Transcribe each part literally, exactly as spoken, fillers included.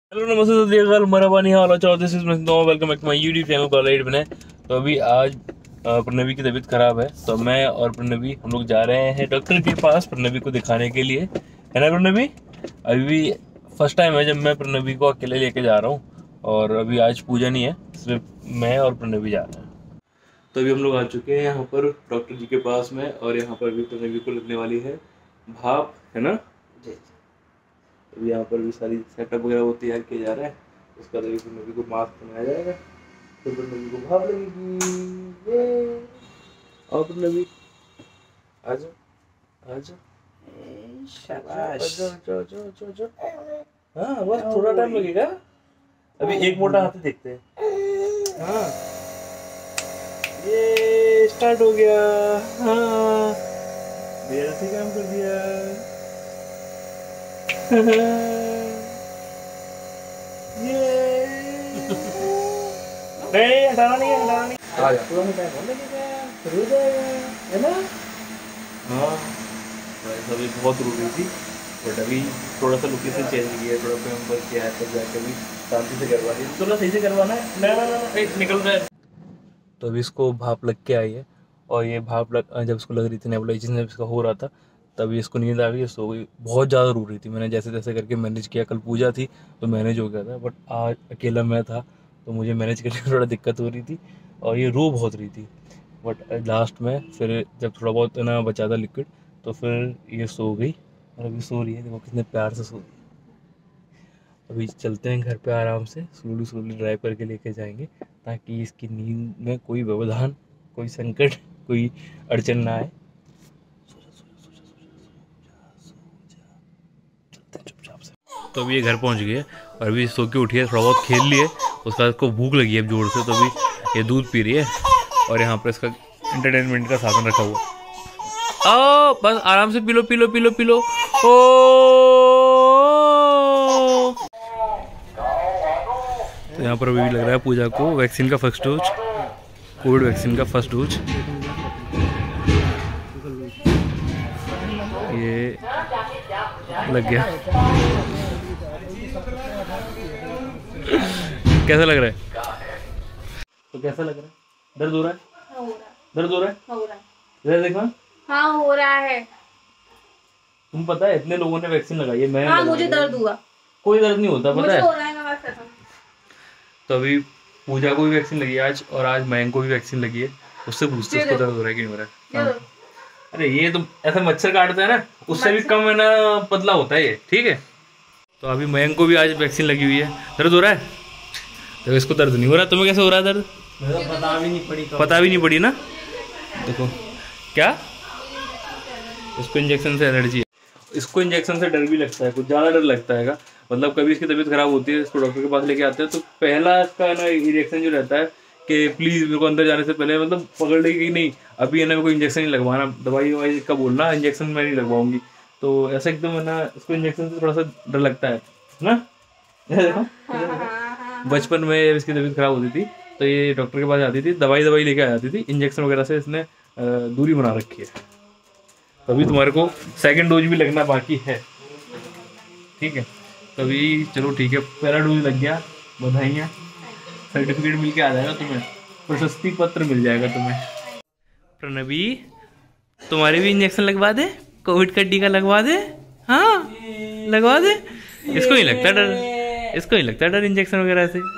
Hello नमस्ते तो देखा मराबानी हाल अच्छा this is welcome back to my YouTube channel college बने। तो अभी आज अ, प्रणवी की तबीयत खराब है तो मैं और प्रणवी हम लोग जा रहे हैं डॉक्टर के पास प्रणवी को दिखाने के लिए, है ना प्रणवी। अभी भी फर्स्ट टाइम है जब मैं प्रणवी को अकेले लेके जा रहा हूँ और अभी आज पूजा नहीं है, सिर्फ मैं और प्रणवी जा रहे हैं। तो अभी हम लोग आ चुके हैं यहाँ पर डॉक्टर जी के पास में और यहाँ पर भी प्रणवी को लगने वाली है भाप, है ना। अभी यहाँ पर भी सारी सेटअप वगैरह वो तैयार किया जा रहा है। उसका बाद प्रणवी को मास्क बनाया जाएगा तो प्रणवी को भाप लगेगी। ये और प्रणवी आजा आजा शाबाश। आजा आजा आजा आजा। हाँ बस थोड़ा टाइम लगेगा, अभी एक मोटा हाथ देखते हैं। हाँ ये स्टार्ट हो गया। हाँ देर से काम कर दिया। ये नहीं हटाना नहीं है, हटाना नहीं। आ जा पूरा टाइम होने लगेगा, फिर हो जाएगा, है ना। हाँ वैसे अभी बहुत रो रही थी बट अभी थोड़ा सा लोकेशन चेंज किया, थोड़ा पेम्पर किया है तब जाके भी शांति से करवा दी। थोड़ा सही से करवाना है ना ना ना एक निकल रहा है। तो अभी इसको भाप लग के आई है और ये भाप लग जब इसको लग रही थी नेबुलाइजेशन जब इसका हो रहा था तभी इसको नींद आ गई, सो गई। बहुत ज़्यादा रो रही थी, मैंने जैसे तैसे करके मैनेज किया। कल पूजा थी तो मैनेज हो गया था बट आज अकेला मैं था तो मुझे मैनेज करने में थोड़ा दिक्कत हो रही थी और ये रो बहुत रही थी। बट लास्ट में फिर जब थोड़ा बहुत ना बचा था लिक्विड तो फिर ये सो गई और अभी सो रही है। देखो कितने प्यार से सो रही है। अभी चलते हैं घर पे आराम से, स्लोली स्लोली ड्राइव करके लेके जाएंगे ताकि इसकी नींद में कोई व्यवधान, कोई संकट, कोई अड़चन ना आए। तो अभी ये घर पहुंच गई है और अभी सो के उठी है, थोड़ा बहुत खेल लिए, उसके बाद इसको भूख लगी है अब जोर से, तो अभी ये दूध पी रही है और यहाँ पर इसका एंटरटेनमेंट का साधन रखा हुआ। ओ बस आराम से पी लो पी लो पी लो पी लो। ओ तो यहाँ पर अभी लग रहा है पूजा को वैक्सीन का फर्स्ट डोज, कोविड वैक्सीन का फर्स्ट डोज। ये लग गया। कैसा लग रहा है? तो कैसा लग रहा है? दर्द हो रहा है? हो रहा है। दर्द हो रहा है? हो रहा है। इधर देखना। हाँ हो रहा है। तुम पता है इतने लोगों ने वैक्सीन लगाई है, मैं हाँ मुझे दर्द हुआ। कोई दर्द नहीं होता, पता मुझे है। हो रहा है ना कसम। तो अभी पूजा को भी वैक्सीन लगी है आज और आज मयंक को भी वैक्सीन लगी है। उससे पूछते उसको दर्द हो रहा है कि नहीं हो रहा है। अरे ये तो ऐसा मच्छर काटता है ना, उससे भी कम है ना, पतला होता है ये, ठीक है। तो अभी मयंक को भी आज वैक्सीन लगी हुई है। दर्द हो रहा है? तो इसको दर्द नहीं हो रहा, तुम्हें कैसे हो रहा है दर्द? पता भी नहीं पड़ी पता भी नहीं पड़ी ना। देखो क्या, इसको इंजेक्शन से एलर्जी है। इसको इंजेक्शन से डर भी लगता है, कुछ ज़्यादा डर लगता है। मतलब कभी इसकी तबीयत खराब होती है, इसको डॉक्टर के पास लेके आते हैं तो पहला इसका ना रिएक्शन जो रहता है कि प्लीज़ मेरे को अंदर जाने से पहले मतलब पकड़ लेगी कि नहीं अभी है ना, मेरे को इंजेक्शन नहीं लगवाना, दवाई ववाई का बोलना, इंजेक्शन मैं नहीं लगवाऊंगी। तो ऐसा एकदम है ना, इसको इंजेक्शन से थोड़ा सा डर लगता है ना। देखो बचपन में इसकी तबीयत खराब होती थी तो ये डॉक्टर के पास जाती थी, दवाई दवाई लेके आ जाती थी, इंजेक्शन वगैरह से इसने दूरी बना रखी है। तभी तुम्हारे को सेकंड डोज भी लगना बाकी है, ठीक है। तभी चलो ठीक है, पहला डोज लग गया, बधाइयाँ, सर्टिफिकेट मिल के आ जाएगा तुम्हें, प्रशस्ति पत्र मिल जाएगा तुम्हें। प्रणवी तुम्हारे भी इंजेक्शन लगवा दे, कोविड का टीका लगवा दे। हाँ लगवा दे। इसको नहीं लगता डर, इसको नहीं लगता डर इंजेक्शन वगैरह से।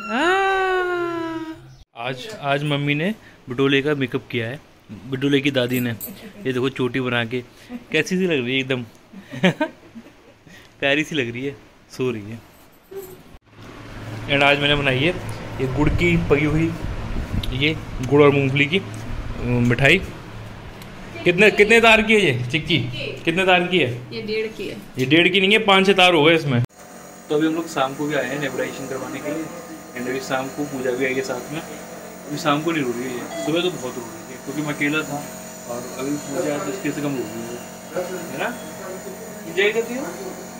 आज आज मम्मी ने बटोले का मेकअप किया है, बटोले की दादी ने। ये देखो चोटी बना के कैसी सी लग रही है, एकदम प्यारी सी लग रही है, सो रही है। एंड आज मैंने बनाई है ये गुड़ की पकी हुई, ये गुड़ और मूंगफली की मिठाई। कितने कितने तार की है ये चिक्की? कितने तार की है? ये डेढ़ की है। ये डेढ़ की नहीं है, पाँच छः तार हो गए इसमें। तो अभी हम लोग शाम को भी आए हैं नेबुलाइजेशन करवाने के लिए एंड अभी शाम को पूजा भी आई है साथ में। अभी शाम को नहीं रो रही है, सुबह तो बहुत रो रही है क्योंकि मैं अकेला था और अभी पूजा तो इसके से कम रो रही है, है ना। एंजॉय कर रही है,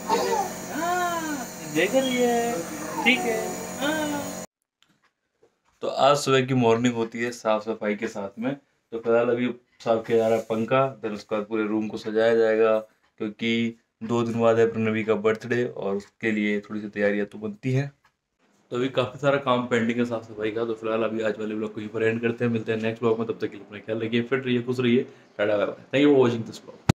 एंजॉय कर रही है, ठीक है। तो आज सुबह की मॉर्निंग होती है साफ सफाई के साथ में। तो फिलहाल अभी साफ किया जा रहा है पंखा, फिर उसके बाद पूरे रूम को सजाया जाएगा क्योंकि दो दिन बाद है प्रणवी का बर्थडे और उसके लिए थोड़ी सी तैयारियां तो बनती हैं। तो अभी काफ़ी सारा काम पेंडिंग है साफ सफाई का। तो फिलहाल अभी आज वाले ब्लॉग को यहीं पर एंड करते हैं। मिलते हैं नेक्स्ट ब्लॉग में, तब तक के लिए अपना ख्याल रखिए, फिट रहिए, खुश रहिए। Tata bye bye. Thank you for watching this blog.